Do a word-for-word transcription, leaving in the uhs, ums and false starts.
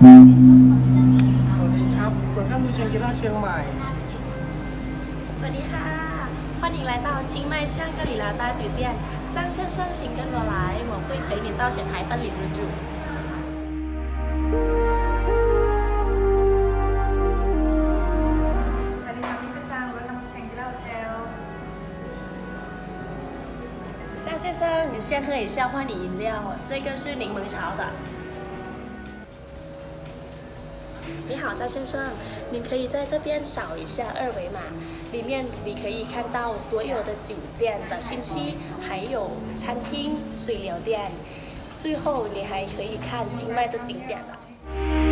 สวัสดีครับ Welcome to Shangri-La เชียงใหม่สวัสดีค่ะ欢迎来到清迈香格里拉大酒店。张先生，请跟我来，我会陪你到前台办理入住。 สวัสดีค่ะพี่ชื่อจาง Welcome to Shangri-La Hotel。 张先生，你先喝一下换你饮料，这个是柠檬茶的。你好，张先生，您可以在这边扫一下二维码，里面你可以看到所有的酒店的信息，还有餐厅、水疗店，最后你还可以看清迈的景点了。